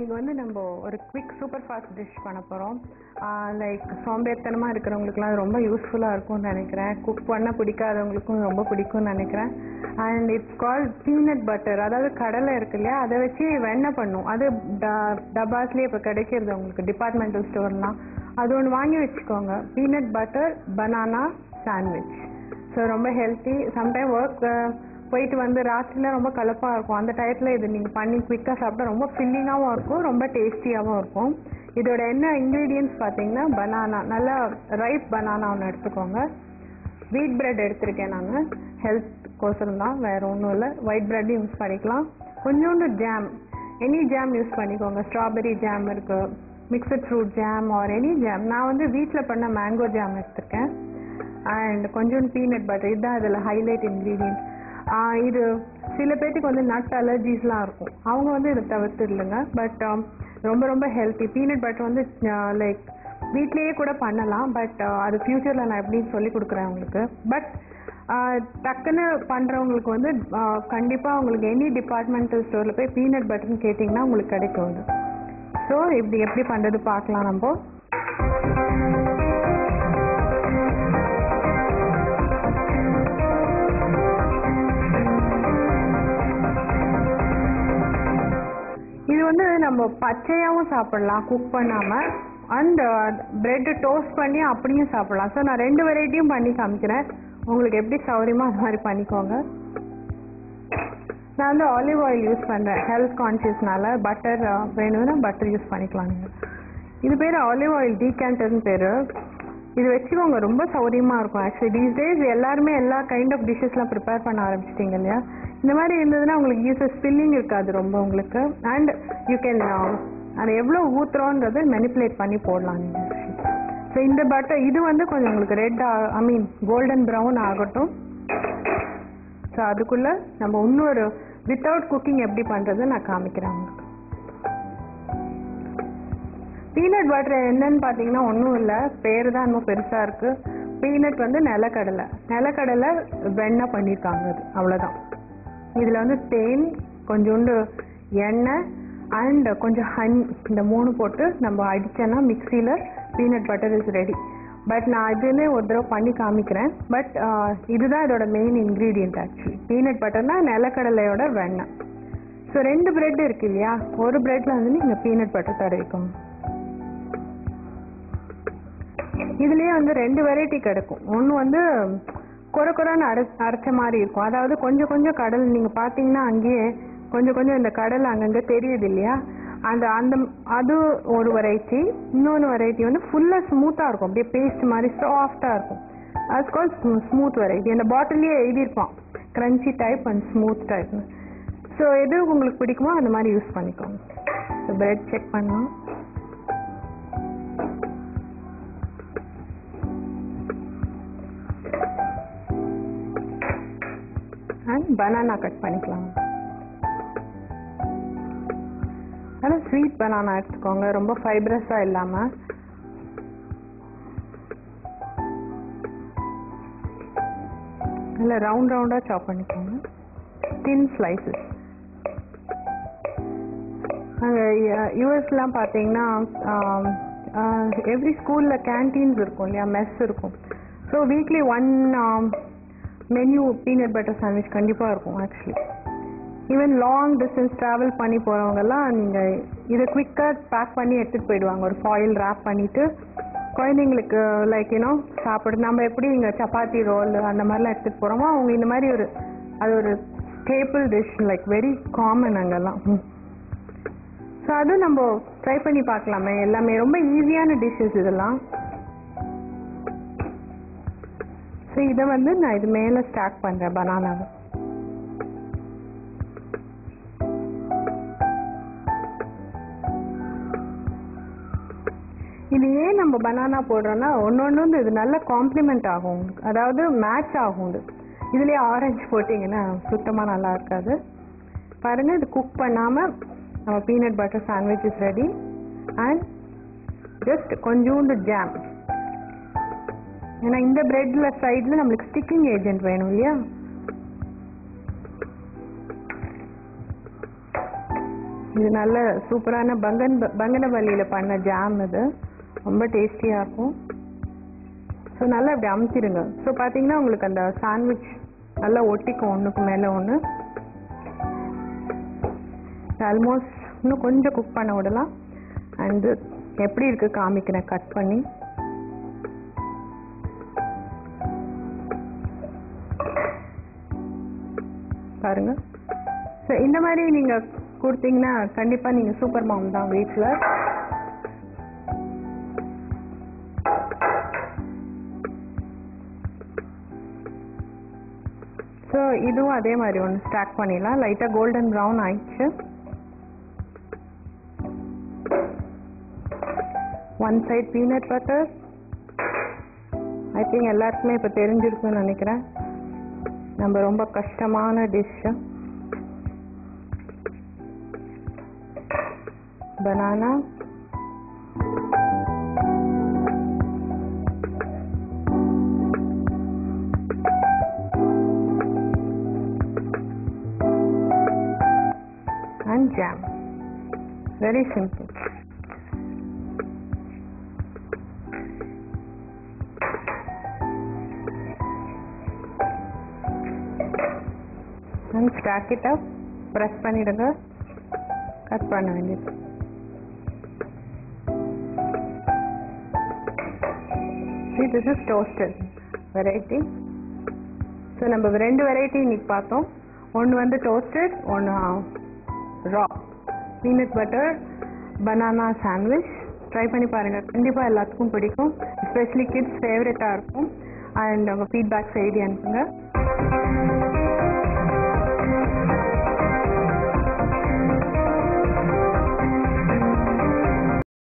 இன்னைக்கு வந்து நம்ம ஒரு குவிக் சூப்பர் ஃபாஸ்ட் டிஷ் பண்ண போகிறோம். லைக் சோம்பேறித்தனமாக இருக்கிறவங்களுக்குலாம் அது ரொம்ப யூஸ்ஃபுல்லாக இருக்கும்னு நினைக்கிறேன். குக் பண்ண பிடிக்காதவங்களுக்கும் ரொம்ப பிடிக்கும்னு நினைக்கிறேன். And it's called peanut butter. அதாவது கடலை இருக்கு இல்லையா, அதை வச்சு வெண்ணெய் பண்ணும். அது டபாஸ்லேயே இப்போ கிடைக்கிறது உங்களுக்கு டிபார்ட்மெண்டல் ஸ்டோர்லாம். அது ஒன்று வாங்கி வச்சுக்கோங்க. Peanut butter banana sandwich. So ரொம்ப ஹெல்த்தி. சம்டைம் ஒர்க் போயிட்டு வந்து ராத்திரில ரொம்ப கலப்பாக இருக்கும். அந்த டயத்தில் இது நீங்கள் பண்ணி குவிக்காக சாப்பிட்டா ரொம்ப ஃபில்லிங்காகவும் இருக்கும், ரொம்ப டேஸ்டியாகவும் இருக்கும். இதோட என்ன இன்க்ரீடியன்ட்ஸ் பார்த்தீங்கன்னா, பனானா, நல்லா ரைப் பனானா ஒன்று எடுத்துக்கோங்க. வீட் பிரெட் எடுத்திருக்கேன் நான், ஹெல்த் கோசரம் தான், வேறு ஒன்றும் இல்லை. ஒயிட் பிரெட் யூஸ் பண்ணிக்கலாம். கொஞ்சோண்டு ஜாம், எனி ஜாம் யூஸ் பண்ணிக்கோங்க. ஸ்ட்ராபெரி ஜாம் இருக்குது, mixed fruit jam or any jam. நான் வந்து வீட்டில் பண்ண மேங்கோ ஜாம் எடுத்திருக்கேன். அண்ட் கொஞ்சோண்டு பீனட் பட்டர், இதுதான் இதில் ஹைலைட் இன்க்ரீடியன்ட். இது சில பேர்த்துக்கு வந்து நட் அலர்ஜிஸ்லாம் இருக்கும், அவங்க வந்து இதை தவிர்த்துடலுங்க. பட் ரொம்ப ரொம்ப ஹெல்த்தி. பீனட் பட்டர் வந்து லைக் வீட்லேயே கூட பண்ணலாம். பட் அது ஃப்யூச்சரில் நான் எப்படின்னு சொல்லி கொடுக்குறேன் உங்களுக்கு. பட் டக்குன்னு பண்ணுறவங்களுக்கு வந்து கண்டிப்பாக உங்களுக்கு எனி டிபார்ட்மெண்டல் ஸ்டோரில் போய் பீனட் பட்டர்னு கேட்டிங்கன்னா உங்களுக்கு கிடைக்கும். ஸோ இப்படி எப்படி பண்ணுறது பார்க்கலாம் நம்ம. இது வந்து நம்ம பச்சையாகவும் சாப்பிடலாம் குக் பண்ணாமல், அண்ட் பிரெட்டு டோஸ்ட் பண்ணி அப்படியும் சாப்பிடலாம். ஸோ நான் 2 வெரைட்டியும் பண்ணி காமிக்கிறேன். உங்களுக்கு எப்படி சௌரியமாக அது மாதிரி பண்ணிக்கோங்க. நான் வந்து ஆலிவ் ஆயில் யூஸ் பண்ணுறேன், ஹெல்த் கான்ஷியஸ்னால. பட்டர் வேணும்னா பட்டர் யூஸ் பண்ணிக்கலாம் நீங்கள். இது பேர் ஆலிவ் ஆயில் டீகேண்டர்னு பேர். இது வச்சுக்கோங்க, ரொம்ப சௌரியமாக இருக்கும். ஆக்சுவலி தீஸ் டேஸ் எல்லாருமே எல்லா கைண்ட் ஆஃப் டிஷ்ஷஸ்லாம் ப்ரிப்பேர் பண்ண ஆரம்பிச்சிட்டிங்க இல்லையா. இந்த மாதிரி இருந்ததுன்னா உங்களுக்கு ஈஸியாக ஸ்பில்லிங் இருக்காது ரொம்ப உங்களுக்கு. அண்ட் யூ கேன் அதை எவ்வளோ ஊற்றுறோன்றது மெனிப்புலேட் பண்ணி போடலாம் நீங்கள். ஸோ இந்த பட்டர் இது வந்து கொஞ்சம் உங்களுக்கு ரெட் கோல்டன் ப்ரௌன் ஆகட்டும். ஸோ அதுக்குள்ளே நம்ம இன்னொரு வித்தவுட் குக்கிங் எப்படி பண்ணுறது நான் காமிக்கிறேன் உங்களுக்கு. பீனட் பட்டர் என்னன்னு பார்த்தீங்கன்னா ஒன்றும் இல்லை, பேர் தான் இன்னும் பெருசாக இருக்குது. பீனட் வந்து நிலக்கடலை வெண்ணெய் பண்ணியிருக்காங்க, அது அவ்வளோதான். இதில் வந்து தேன், கொஞ்சோண்டு எண்ணெய் அண்ட் கொஞ்சம் ஹனி, இந்த 3 போட்டு நம்ம அடித்தோன்னா மிக்சியில் peanut butter is ready. But நான் இதுன்னு ஒரு தடவை பண்ணி காமிக்கிறேன். பட் இதுதான் இதோட மெயின் இன்க்ரீடியன்ட் ஆக்சுவலி. பீனட் பட்டர்னால் நிலக்கடலையோட வெண்ணெய். ஸோ 2 பிரெட் இருக்கு இல்லையா, ஒரு பிரெட்டில் வந்து நீங்கள் பீனட் பட்டர் தடவிக்கோங்க. இதுலேயே வந்து 2 வெரைட்டி கிடைக்கும். ஒன்று வந்து கொரன்னு அரைச்ச மாதிரி இருக்கும். அதாவது கொஞ்சம் கொஞ்சம் கடல் நீங்கள் பார்த்தீங்கன்னா அங்கேயே கொஞ்சம் இந்த கடல் அங்கங்கே தெரியுது இல்லையா, அது ஒரு வெரைட்டி. இன்னொன்று வெரைட்டி வந்து ஃபுல்லாக ஸ்மூத்தாக இருக்கும், அப்படியே பேஸ்ட் மாதிரி சாஃப்டாக இருக்கும். அது கால் ஸ்மூத் வெரைட்டி. அந்த பாட்டிலேயே எழுதியிருப்பான் க்ரன்ச்சி டைப் அண்ட் ஸ்மூத் டைப்னு. ஸோ எது உங்களுக்கு பிடிக்குமோ அந்த மாதிரி யூஸ் பண்ணிக்கோங்க. பிரெட் செக் பண்ணலாம். அண்ட் பனானா கட் பண்ணிக்கலாம். ஆனால் ஸ்வீட் பனானா எடுத்துக்கோங்க, ரொம்ப ஃபைப்ரஸாக இல்லாமல். இல்லை ரவுண்டாக சாப் பண்ணிக்கோங்க, தின் ஸ்லைசஸ். அங்கே யூஎஸ்லாம் பார்த்தீங்கன்னா எவ்ரி ஸ்கூலில் கேன்டீன்ஸ் இருக்கும் இல்லையா, மெஸ் இருக்கும். So weekly 1 menu peanut butter sandwich கண்டிப்பாக இருக்கும் actually. Even long distance travel பண்ணி போகிறவங்கெல்லாம் நீங்கள் இதை குவிக்காக பேக் பண்ணி எடுத்துகிட்டு போயிடுவாங்க. ஒரு ஃபாயில் ரேப் பண்ணிவிட்டு குழந்தைங்களுக்கு லைக் சாப்பிடு. நம்ம எப்படி இங்கே சப்பாத்தி ரோல் அந்த மாதிரிலாம் எடுத்துகிட்டு போகிறோமோ, அவங்க இந்த மாதிரி அது ஒரு staple dish, like very common அங்கெல்லாம். ஸோ அதுவும் நம்ம ட்ரை பண்ணி பார்க்கலாமே. எல்லாமே ரொம்ப ஈஸியான டிஷ்ஷஸ் இதெல்லாம். ஸோ இதை வந்து நான் இது மேலே ஸ்டாக் பண்ணுறேன் பனானாவை. இது ஏன் நம்ம பனானா போடுறோன்னா, ஒன்று இது நல்ல காம்ப்ளிமெண்ட் ஆகும், அதாவது மேட்ச் ஆகும். இதுலேயே ஆரஞ்சு போட்டிங்கன்னா சுத்தமாக நல்லா இருக்காது. பாருங்கள், இது குக் பண்ணாமல் நம்ம peanut butter sandwich is ready. And just கொஞ்சோண்டு ஜாம், ஏன்னா இந்த பிரெட்ல சைடில் நம்மளுக்கு ஸ்டிக்கிங் ஏஜென்ட் வேணும் இல்லையா. இது நல்ல சூப்பரான பங்கனப்பள்ளியில் பண்ண ஜாம். இது ரொம்ப டேஸ்டியாக இருக்கும். ஸோ நல்லா இப்படி அமுத்திடுங்க. ஸோ பார்த்தீங்கன்னா உங்களுக்கு அந்த சாண்ட்விச் நல்லா ஒட்டிக்கும் ஒன்றுக்கு மேலே ஒன்று. ஆல்மோஸ்ட் இன்னும் கொஞ்சம் குக் பண்ண விடலாம். அண்டு எப்படி இருக்குது காமிக்கிறேன் கட் பண்ணி. பாருங்க. ஸோ இந்த மாதிரி நீங்கள் கொடுத்தீங்கன்னா கண்டிப்பாக நீங்கள் சூப்பர் மாம் தான் வீட்டில். ஸோ இதுவும் அதே மாதிரி ஒன்று ஸ்டாக் பண்ணிடலாம். லைட்டாக கோல்டன் ப்ரௌன் ஆயிடுச்சு. One side peanut butter. I think எல்லாருக்குமே இப்போ தெரிஞ்சிருக்குன்னு நினைக்கிறேன். நம்ம ரொம்ப கஷ்டமான dish. Banana, and jam. Very simple. And stack it up. Press பண்ணிடுங்க. கட் பண்ண வேண்டியது. See, this is toasted variety. So நம்ம ரெண்டு வெரைட்டி இன்னைக்கு பார்த்தோம். ஒன்று வந்து டோஸ்டட், ஒன்று raw. Peanut butter banana sandwich try பண்ணி பாருங்கள். கண்டிப்பாக எல்லாத்துக்கும் பிடிக்கும். எஸ்பெஷலி கிட்ஸ் ஃபேவரட்டாக இருக்கும். அண்ட் உங்கள் ஃபீட்பேக்ஸ் எழுதி அனுப்புங்க.